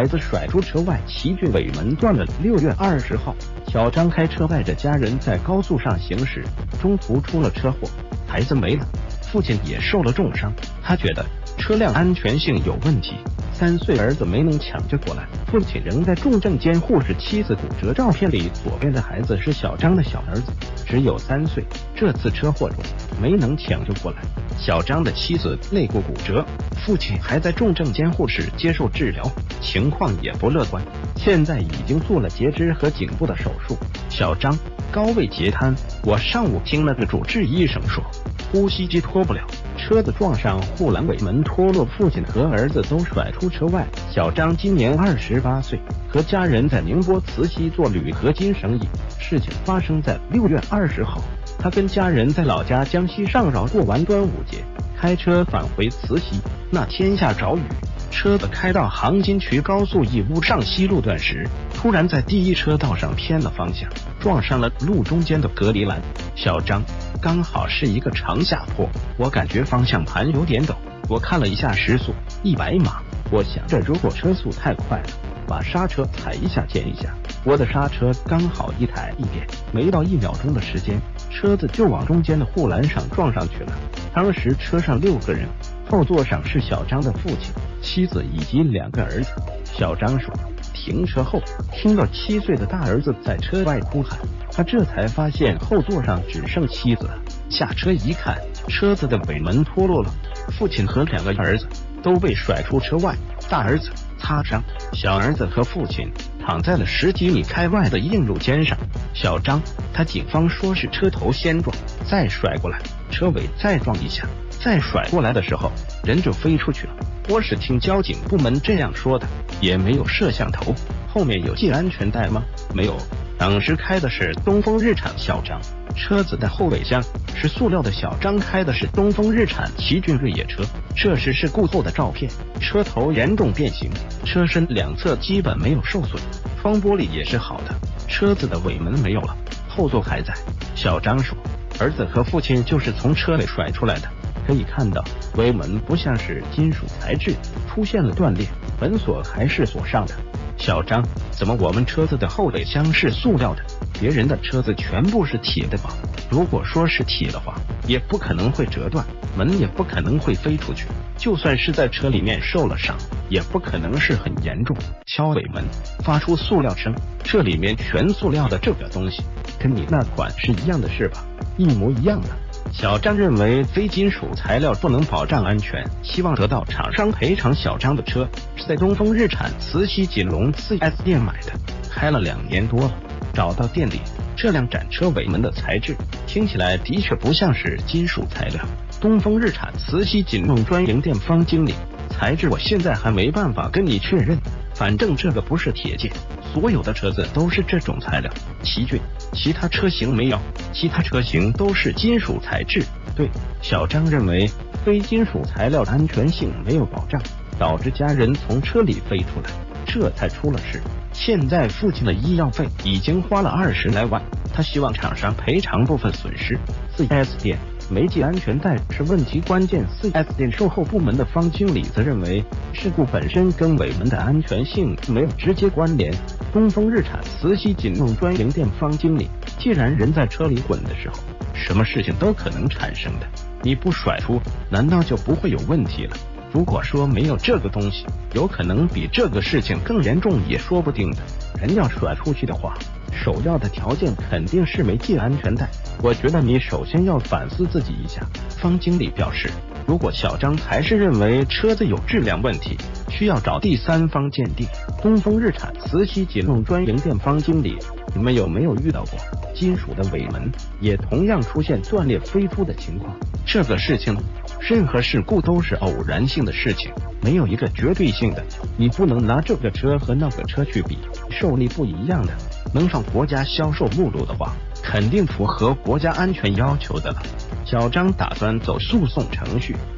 孩子甩出车外，奇骏尾门断了。6月20号，小张开车带着家人在高速上行驶，中途出了车祸，孩子没了，父亲也受了重伤。他觉得车辆安全性有问题，3岁儿子没能抢救过来，父亲仍在重症监护室，妻子骨折。照片里左边的孩子是小张的小儿子，只有3岁。这次车祸中没能抢救过来，小张的妻子肋骨骨折，父亲还在重症监护室接受治疗，情况也不乐观，现在已经做了截肢和颈部的手术。小张高位截瘫，我上午听那个主治医生说呼吸机脱不了，车子撞上护栏尾门脱落，父亲和儿子都甩出车外。小张今年28岁，和家人在宁波慈溪做铝合金生意。事情发生在6月20号，他跟家人在老家江西上饶过完端午节，开车返回慈溪。那天下着雨，车子开到杭金渠高速义乌上西路段时，突然在第一车道上偏了方向，撞上了路中间的隔离栏。小张刚好是一个长下坡，我感觉方向盘有点抖，我看了一下时速100码，我想着如果车速太快了，把刹车踩一下减一下。我的刹车刚好一抬一点，没到1秒钟的时间，车子就往中间的护栏上撞上去了。当时车上6个人，后座上是小张的父亲、妻子以及2个儿子。小张说，停车后听到7岁的大儿子在车外哭喊，他这才发现后座上只剩妻子了。下车一看，车子的尾门脱落了，父亲和2个儿子都被甩出车外，大儿子擦伤，小儿子和父亲躺在了10几米开外的硬路肩上。小张他警方说是车头先撞，再甩过来，车尾再撞一下，再甩过来的时候人就飞出去了。我是听交警部门这样说的，也没有摄像头。后面有系安全带吗？没有。当时开的是东风日产小张，车子的后备箱是塑料的，小张开的是东风日产奇骏越野车。这是事故后的照片，车头严重变形，车身2侧基本没有受损，窗玻璃也是好的，车子的尾门没有了，后座还在。小张说，儿子和父亲就是从车里甩出来的，可以看到尾门不像是金属材质，出现了断裂，门锁还是锁上的。小张，怎么我们车子的后备箱是塑料的，别人的车子全部是铁的吧？如果说是铁的话，也不可能会折断，门也不可能会飞出去，就算是在车里面受了伤，也不可能是很严重。敲尾门发出塑料声，这里面全塑料的这个东西，跟你那款是一样的是吧？一模一样的。小张认为非金属材料不能保障安全，希望得到厂商赔偿。小张的车是在东风日产慈溪锦龙 4S 店买的，开了2年多了，找到店里，这辆展车尾门的材质听起来的确不像是金属材料。东风日产慈溪锦龙专营店方经理，材质我现在还没办法跟你确认，反正这个不是铁件，所有的车子都是这种材料。奇骏其他车型没有，其他车型都是金属材质。对，小张认为非金属材料的安全性没有保障，导致家人从车里飞出来，这才出了事。现在父亲的医药费已经花了20来万，他希望厂商赔偿部分损失。4S 店没系安全带是问题关键。4S 店售后部门的方经理则认为，事故本身跟尾门的安全性没有直接关联。东风日产慈溪锦龙专营店方经理，既然人在车里滚的时候，什么事情都可能产生的，你不甩出，难道就不会有问题了？如果说没有这个东西，有可能比这个事情更严重也说不定的。人要甩出去的话，首要的条件肯定是没系安全带。我觉得你首先要反思自己一下。方经理表示，如果小张还是认为车子有质量问题，需要找第三方鉴定。东风日产慈溪锦龙专营店方经理，你们有没有遇到过金属的尾门也同样出现断裂飞出的情况？这个事情，任何事故都是偶然性的事情，没有一个绝对性的。你不能拿这个车和那个车去比，受力不一样的。能上国家销售目录的话，肯定符合国家安全要求的了。小张打算走诉讼程序，